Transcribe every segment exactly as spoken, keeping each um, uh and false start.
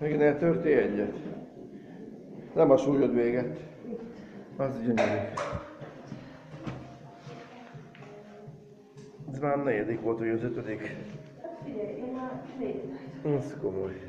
Még ne törtél egyet. Nem a súlyod véget. Az gyönyörű. Ez már a negyedik volt, vagy az ötödik. Hát figyelj, én már négy. Ez komoly.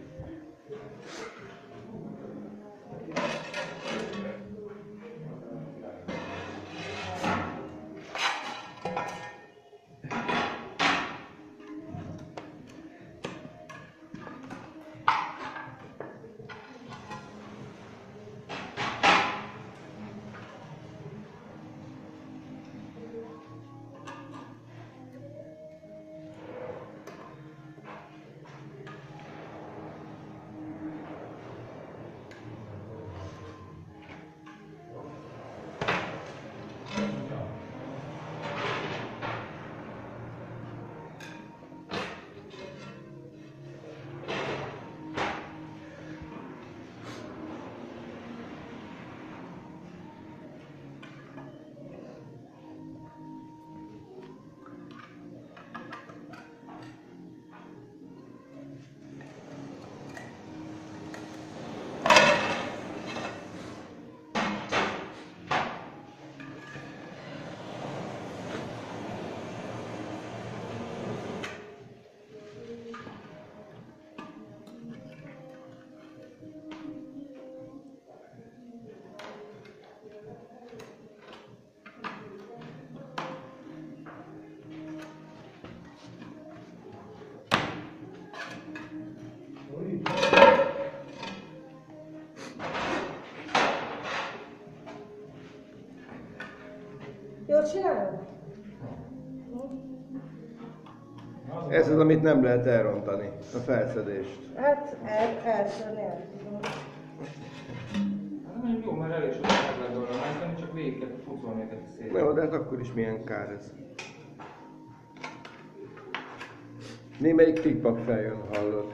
Jól csinálod? Ez az, amit nem lehet elrontani, a felszedést. Hát el, elsőni el tudom. Hát mondjuk jó, már elég sokat meg lehet volna rántani, csak végig kell pucolni ezeket szét. Jó, de hát akkor is milyen kár ez. Némelyik tikpak feljön, hallod.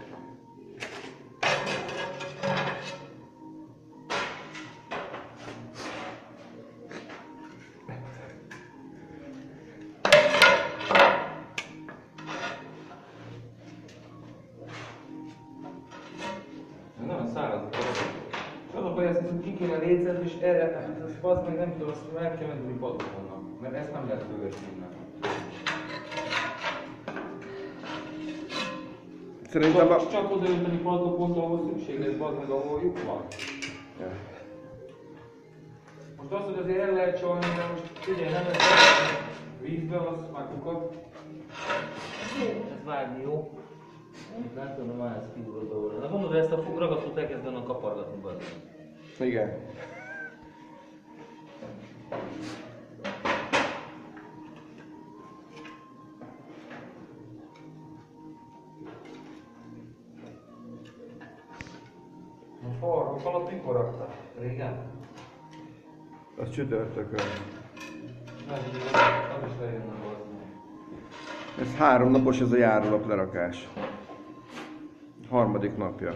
Nagyon száraz a dolog. És az a baj, hogy ki kéne létszed, és erre, hát az bazd meg nem tudom, azt meg kell menni padlókonnak. Mert ezt nem lehet fölvetni innen. Szerintem a... Csak, csak odaönteni padlópontra, ahol szükség lesz, bazd meg, ahol lyuk van. Ja. Most az, hogy azért el lehet csalni, de most figyelj, nem lehet vízbe, az már kuka. Ez vágni jó. Nem tudom, már ez kívülről dolgozol. Na mondod, hogy ezt a ragasztót elkezdenek kapargatni bazd. Igen. A farok alatt mikor raktad? Régen? Az csütörtökön. Nem, az is lejönne bazd. Ez három napos, ez a járólap lerakás. Harmadik napja.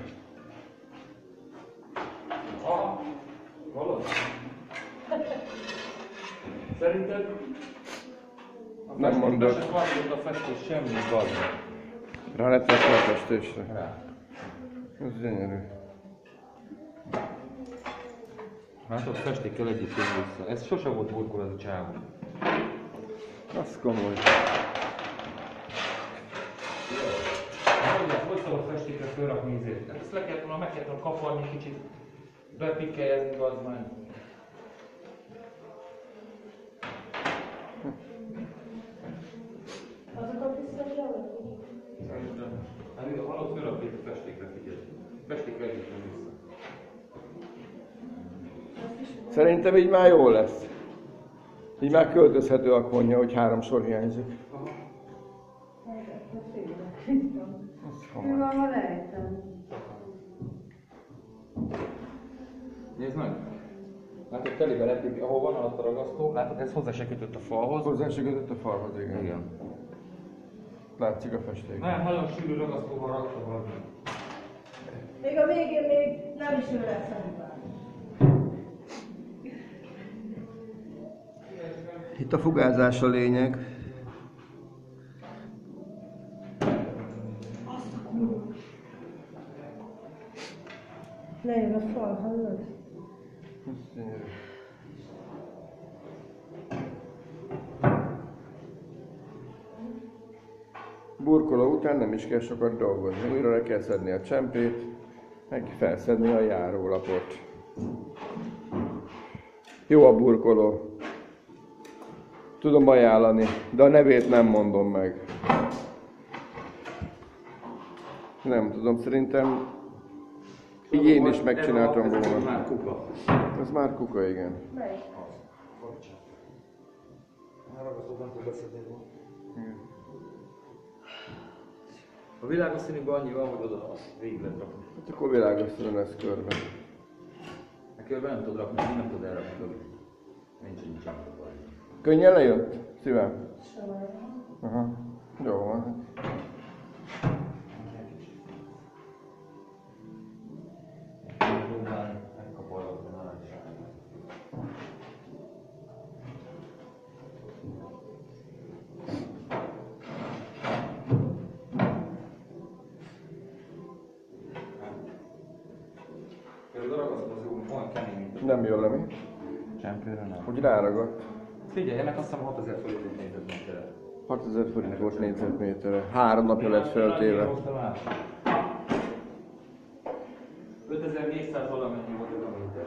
Aha, valami. Szerinted? A Nem mondod. festés változott a festés semmi bazd. Rá lett vetve a festésre. Rá. Ez gyönyörű. Hát ott festékkel együtt jön vissza. Ez sose volt burkol az a csávó. Az komoly. Hogy szól a festékre fölrakni ízét? Ezt le kellett volna, meg kellett volna kaparni kicsit, bepikkeljezni bazd meg. Azokat vissza Szerintem. Hát igen, valahogy fölrakjuk a festékre, figyelj. Festékre együtt jön vissza. Szerintem így már jó lesz. Így már költözhető a konja, hogy három sor hiányzik. Aha. Az Mi komoly. van, ha lejtem? Nézd meg! Látod, telibe lett, ahol van alatt a ragasztó, látod, ez hozzá se kötött a falhoz. Hozzá se kötött a falhoz, igen. Igen. Látszik a festék. Nem, nagyon sűrű ragasztóval rakta valami. Még a végén még nem is ő lesz a hibán. Itt a fugázás a lényeg. Azt a kurva. van, hallod? Ez gyönyörű. Burkoló után nem is kell sokat dolgozni, újra le kell szedni a csempét, meg felszedni a járólapot. Jó a burkoló. Tudom ajánlani, de a nevét nem mondom meg. Nem tudom, szerintem így én is megcsináltam volna. Ez már kuka. Ez már kuka, igen. Melyik? Már ragasztóban tud beszedni róla. Igen. A világos színűben annyi van, hogy oda végig lehet rakni. Hát akkor világosan lesz körbe. A körben nem tudod rakni, nem tudod elrakni körbe. Nincs, nincs sem baj. Könnyen lejött? Szívem? Sem. Aha. Jó van. Próbálni, megkapargatni a narancsát. Például ragasztom az jó, olyan kemény, mint a... Nem jön le mi? Csempére nem. Hogy ráragadt. Figyelj, ennek azt hiszem hatezer forintot négyzetméterre. hatezer forint volt négyzetméterre. Három napja lett feltéve. ötezer-négyszáz valamennyi volt ez a méter.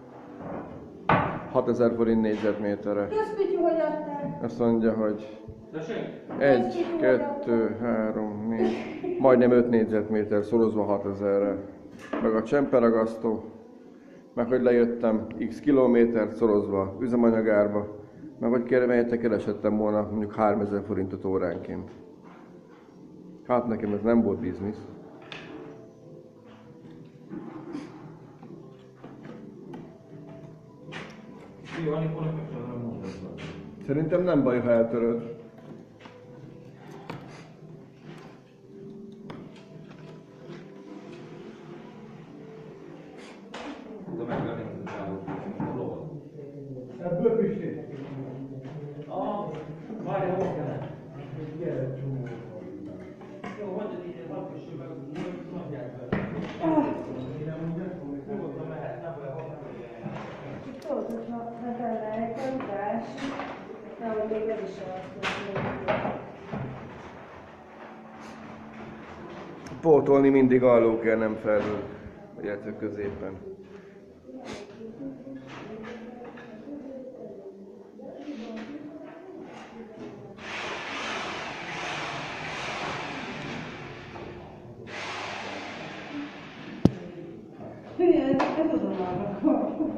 hatezer forint négyzetméterre. Kösz, Pityu, hogy adtál? Azt mondja, hogy Tessék? egy, kettő, három, négy, majdnem öt négyzetméter szorozva hatezerre. Meg a csemperagasztó, meg hogy lejöttem x kilométert szorozva üzemanyagárba, meg hogy kérem, keresettem volna mondjuk háromezer forintot óránként. Hát nekem ez nem volt biznisz. Jó, Anikónak meg sem mondod. Szerintem nem baj, ha eltöröd. Tudom megverni, hogy a lovat. Ebből Pisti. Ah, várj, hol kellene? Gyere, csomó. Jó, hagyjad így, ez apkisső meg, napják be. Mire mondják? Nyugodtan mehet, nem baj, hol Tudod, hogyha betelnek a utás, nehogy még nem is alszol. Pótolni mindig alul kell, nem felül, illetve középen. Figyelj, ez az a